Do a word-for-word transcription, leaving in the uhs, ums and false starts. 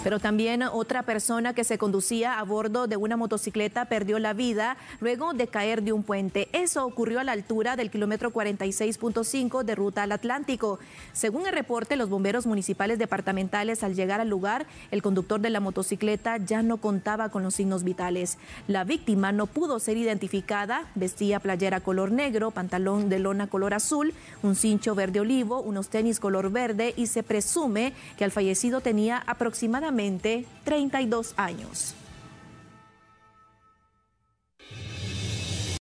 Pero también otra persona que se conducía a bordo de una motocicleta perdió la vida luego de caer de un puente. Eso ocurrió a la altura del kilómetro cuarenta y seis punto cinco de ruta al Atlántico. Según el reporte, los bomberos municipales departamentales, al llegar al lugar, el conductor de la motocicleta ya no contaba con los signos vitales. La víctima no pudo ser identificada, vestía playera color negro, pantalón de lona color azul, un cincho verde olivo, unos tenis color verde y se presume que el fallecido tenía aproximadamente treinta y dos años.